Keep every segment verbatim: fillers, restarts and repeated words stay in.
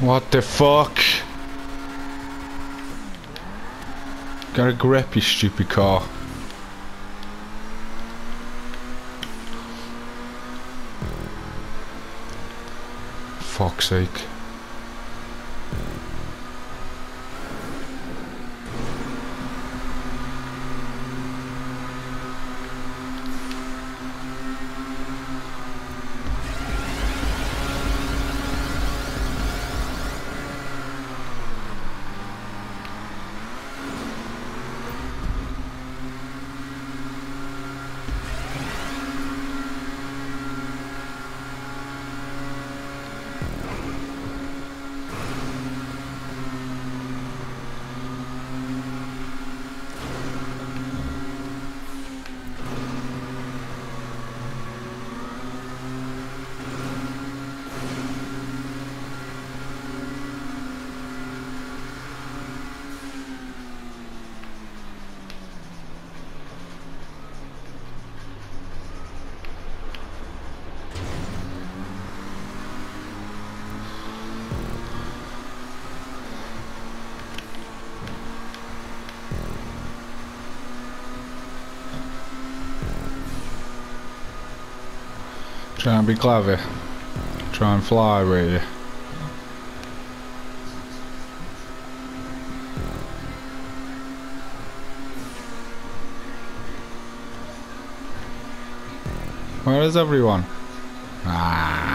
What the fuck? Got a grip, you stupid car. Fuck's sake. Try and be clever. Try and fly with you. Where is everyone? Ah.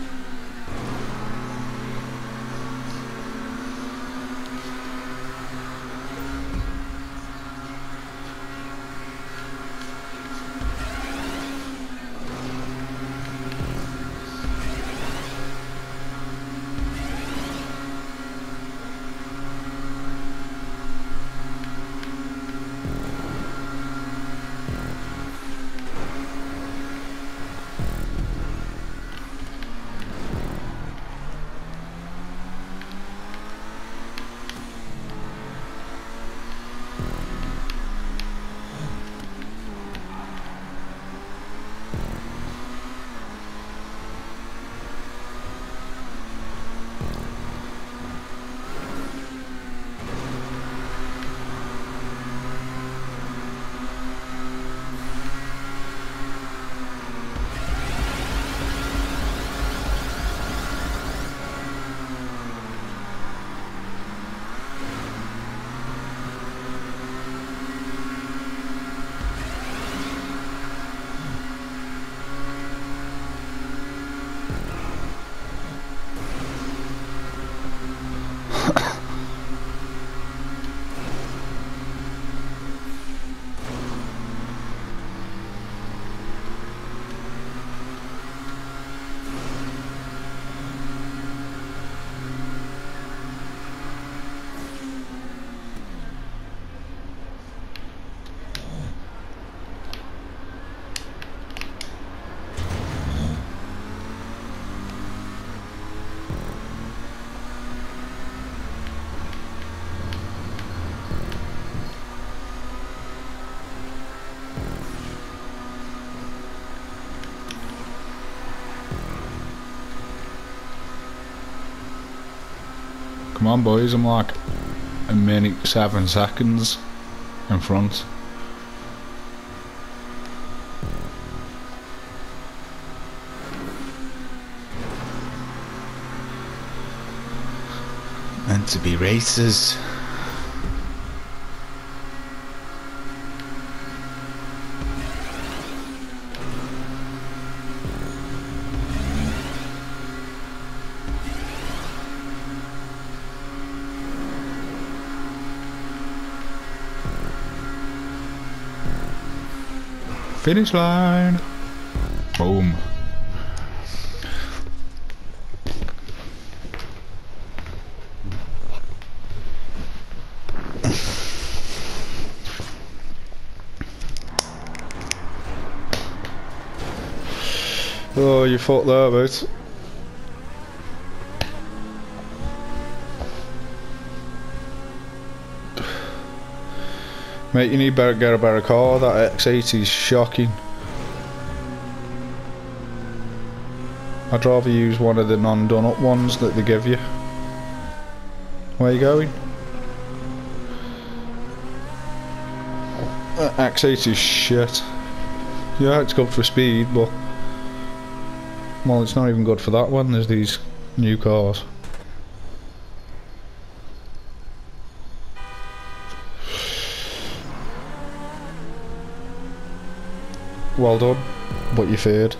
Come on boys, I'm like a minute seven seconds in front. Meant to be races. Finish line. Boom. Oh, you thought that about. Mate, you need to get a better car. That X eighty is shocking. I'd rather use one of the non-done up ones that they give you. Where are you going? Uh, X eight is shit. Yeah, it's good for speed, but well, it's not even good for that when there's these new cars. Well done, but you failed.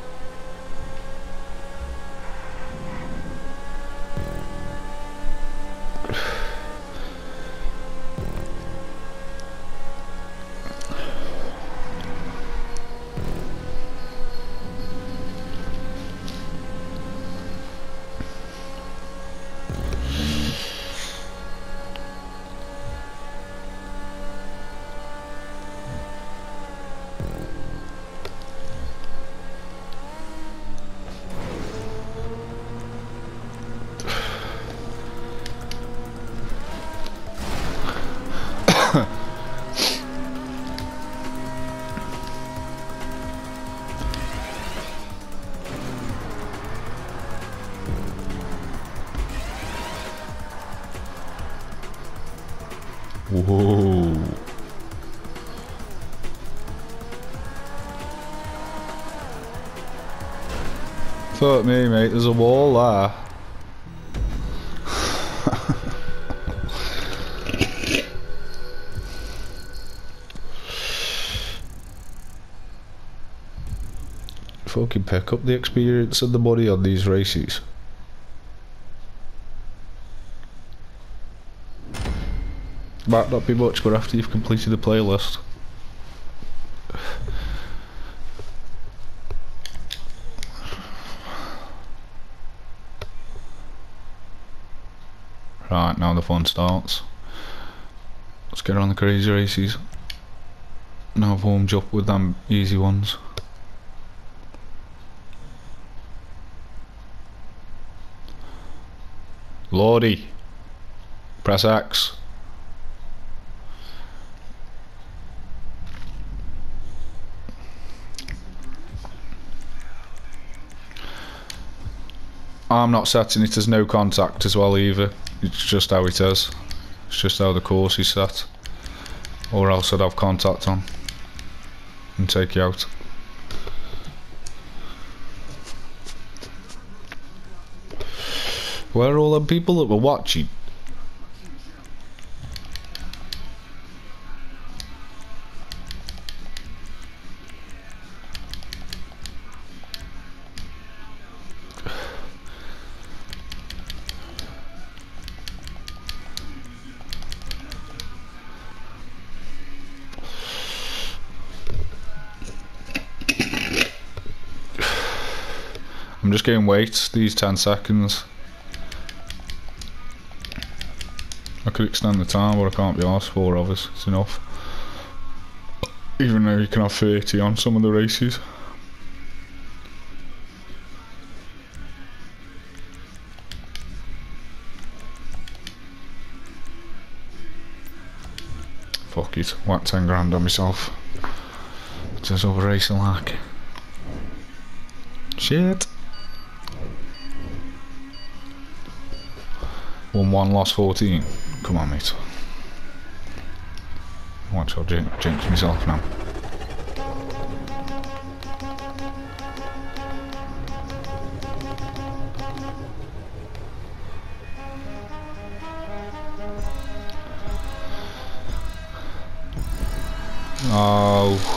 Whoa. Fuck me, mate, there's a wall there. Fucking pick up the experience of the money on these races. Might not be much, but after you've completed the playlist. Right, now the fun starts. Let's get on the crazy races. Now I've warmed up with them easy ones. Lordy. Press X. I'm not setting it as no contact as well either. It's just how it is. It's just how the course is set. Or else I'd have contact on and take you out. Where are all them people that were watching? I'm just getting weights these ten seconds. I could extend the time, but I can't be asked for of us. It's enough. Even though you can have thirty on some of the races. Fuck it, whack ten grand on myself. Just over racing like. Shit. Won one, lost fourteen. Come on, mate. Watch, I'll jinx, jinx myself now. Oh.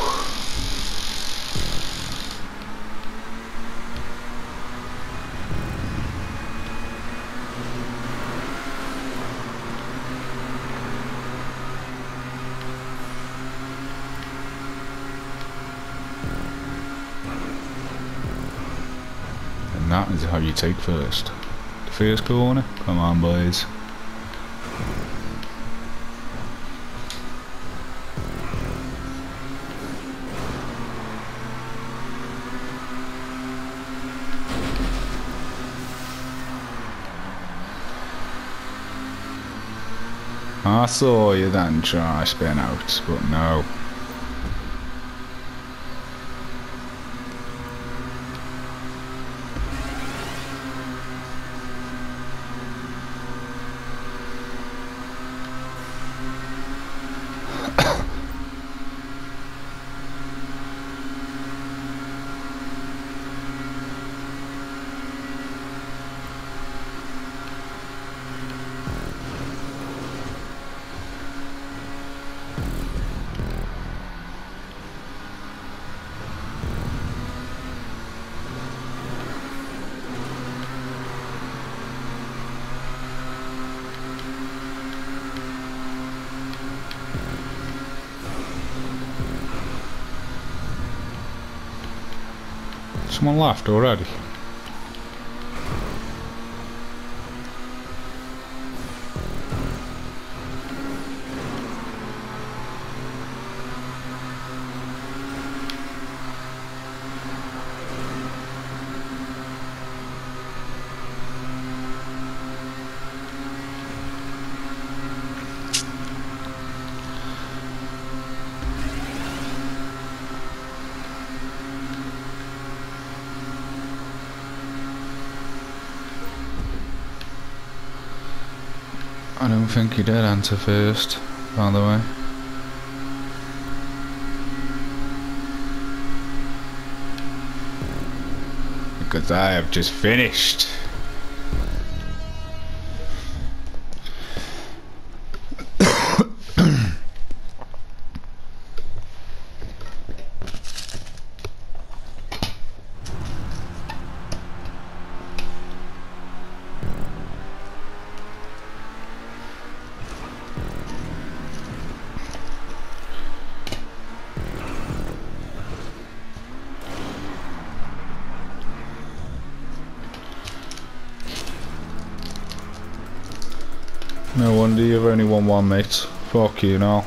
That is how you take first. The first corner. Come on, boys. I saw you then try spin out, but no. Someone left already. I don't think he did enter first, by the way. Because I have just finished. No wonder you've only won one, mate. Fuck you now.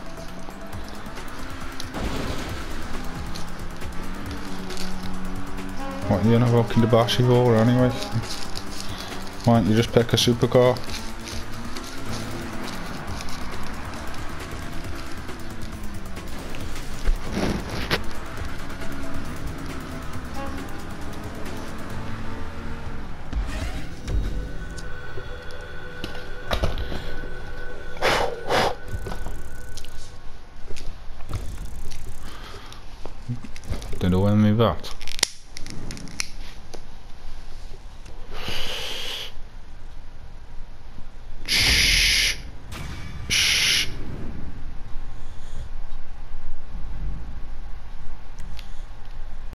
What are you in a fucking Dabashi for anyway? Why don't you just pick a supercar? Did I win me that?